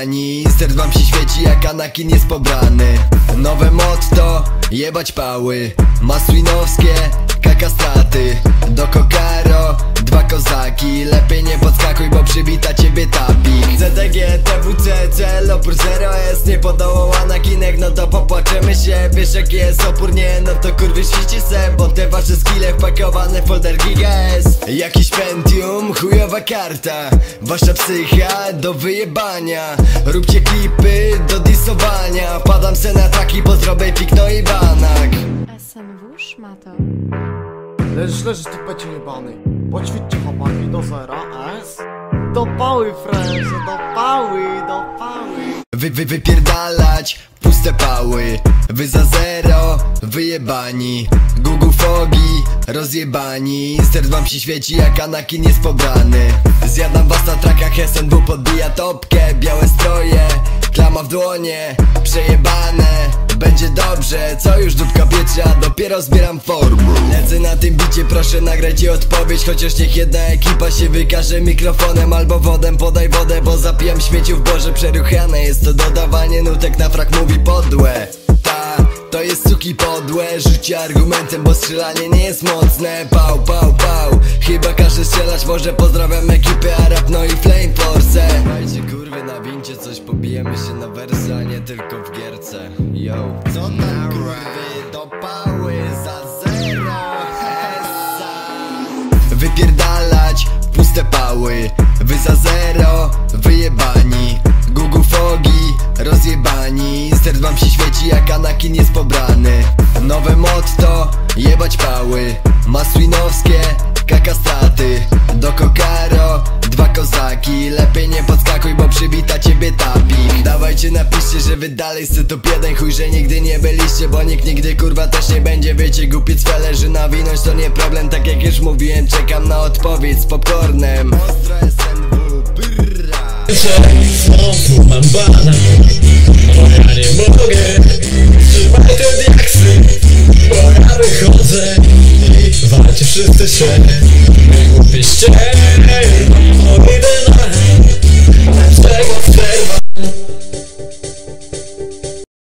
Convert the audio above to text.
wyjebani. Serc wam się świeci jak Anakin jest pobrany. Nowe motto, jebać pały. Masłinowskie, kakastraty. Do Kokaro, 2 kozaki. Lepiej nie podskakuj, bo przybita ciebie tapik. CDG, TWC, cel, opór 0S. Nie podołał Anakinek, no to popłaczemy się. Wiesz jaki jest opór, nie, no to kurwy świci se. Bo te wasze skille wpakowane w folder Giga S. Jakiś Pentium, chujowa karta. Wasza psycha do wyjebania. Róbcie klipy do disowania. Padam se na taki, bo zrobię pikno i banak. SNW szmato. Leżysz ty pecie jebany. Poćwiczcie chłopaki do zera, S. Do pały fresze, do pały. Wypierdalać puste pały. Wy za 0, wyjebani. Gugu fogi, rozjebani. Serc wam się świeci jak Anakin jest pobrany. Zjadam was na trakach, SNW podbija topkę. Białe stroje, klama w dłonie. Przejebane, będzie dobrze. Co już dupka pieczy, a dopiero zbieram formę. Lecę na tym bicie, proszę nagrajcie odpowiedź. Chociaż niech jedna ekipa się wykaże mikrofonem albo wodem. Podaj wodę, bo zapijam śmieciów, Boże przeruchane. Jest to dodawanie nutek na frak, mówi podłe. To jest suki podłe, rzucie argumentem, bo strzelanie nie jest mocne. Pał, chyba każdy strzelać może. Pozdrawiam ekipy Arab, no i Flame Force. Dajcie kurwy na wincie, coś pobijemy się na wersy, a nie tylko w gierce. Yo, co tam kurwy do pały za 0 esa. Wypierdalać puste pały. Wy za 0, wyjebani. Gugu fogi, rozjebani. Serc wam się świeci jak Anakin jest pobrany. Nowe motto, jebać pały. Masłinowskie, kakastraty. Do Kokaro, 2 kozaki. Lepiej nie podskakuj, bo przybita ciebie tapik. Dawajcie napiszcie, że wy dalej z top 1. Chuj, że nigdy nie byliście, bo nikt nigdy kurwa też nie będzie. Wiecie, głupiec fele, że nawinąć to nie problem. Tak jak już mówiłem, czekam na odpowiedź z popcornem. Ostro SNW, brrra. Znowu mam bana, bo ja nie mogę. Trzymaj te diaksy, bo ja wychodzę i walcie wszyscy się. My głupie ściemy.